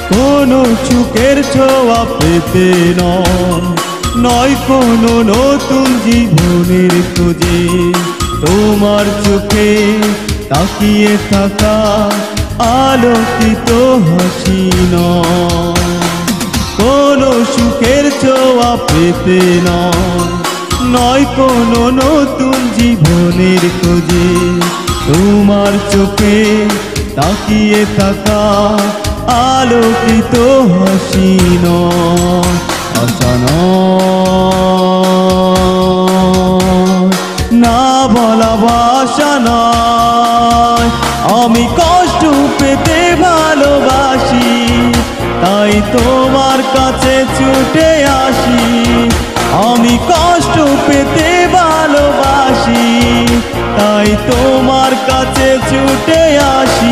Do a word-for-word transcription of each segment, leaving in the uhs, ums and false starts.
কোনো সুখের ছোঁয়া পেতে নয়, নয় কোনো নতুন জীবনের খোঁজে। তোমার চোখে তাকিয়ে থাকা আলোকিত হাসি নয়, কোনো সুখের ছোঁয়া পেতে নয়, নয় কোনো নতুন জীবনের খোঁজে। তোমার চোখে তাকিয়ে থাকা আলোকিত হাসি নয়, আশা নয়, না বলা ভাষা নয়। আমি কষ্ট পেতে ভালোবাসি, তাই তোমার কাছে ছুটে আসি। আমি কষ্ট পেতে ভালোবাসি, তাই তোমার কাছে ছুটে আসি।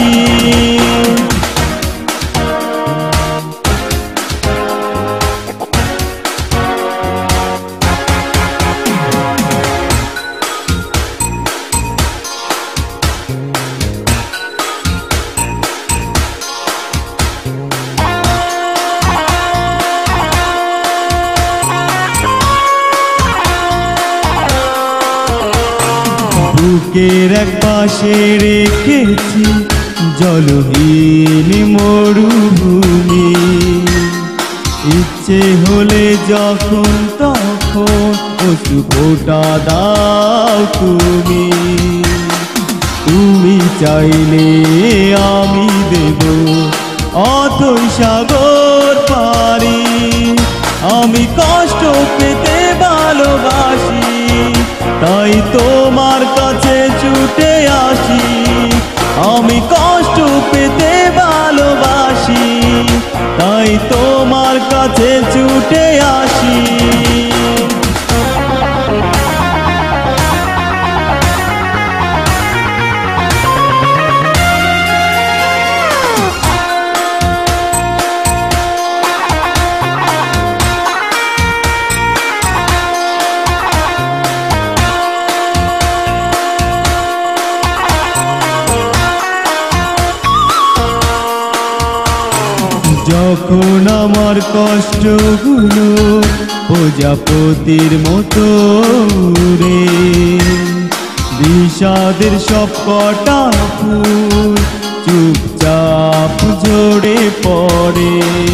বুকের এক পাশে রেখেছি জলহীন মরুভূমি, ইচ্ছে হলে যখন তখন অশ্রু ফোঁটা দাও তুমি। তুমি চাইলে আমি দেব অথই সাগর পারি। আমি কষ্ট পেতে ভালোবাসি, তাই তোমার কাছে ছুটে আসি। আমি কষ্ট পেতে ভালোবাসি, তাই তোমার কাছে ছুটে আসি। যখন আমার কষ্টগুলো প্রজাপতির মতো রে, বিষাদের সব কটা ফুল চুপচাপ ঝরে পড়ে।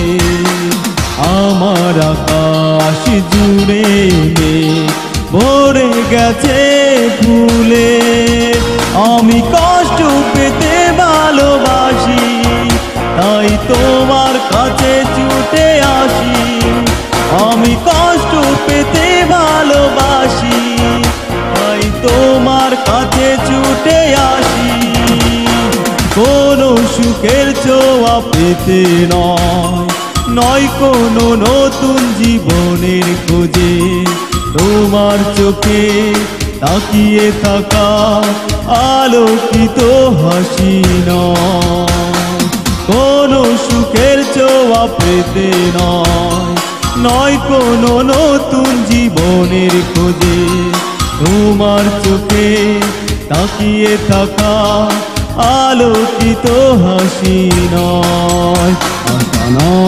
আমার আকাশ জুড়ে ভরে গেছে ফুলে। আমি কষ্ট পেতে ভালোবাসি, তাই তোমার কাছে ছুটে আসি। আমি কষ্ট পেতে ভালোবাসি, তাই তোমার কাছে ছুটে আসি। কোনো সুখের ছোঁয়া পেতে নয়, নয় কোনো নতুন জীবনের খোঁজে। তোমার চোখে তাকিয়ে থাকা আলোকিত হাসি নয়, কোনো সুখের ছোঁয়া পেতে নয়, নয় কোনো নতুন জীবনের খোঁজে। তোমার চোখে তাকিয়ে থাকা আলোকিত হাসি নয়, আশা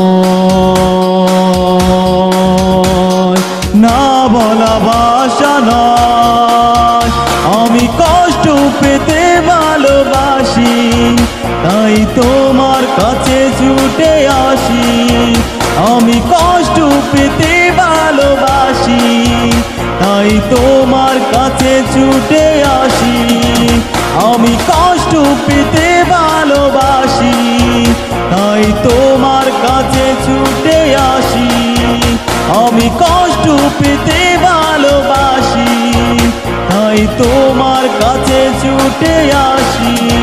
নয়, না বলা ভাষা নয়। আমি কষ্ট পেতে ভালোবাসি, তাই তোমার কাছে ছুটে আসি। আমি কষ্ট পেতে ভালোবাসি, তাই তোমার কাছে ছুটে আসি। আমি কষ্ট পেতে ভালোবাসি, তাই তোমার কাছে ছুটে আসি। আমি কষ্ট পেতে ভালোবাসি, তাই তোমার কাছে ছুটে আসি।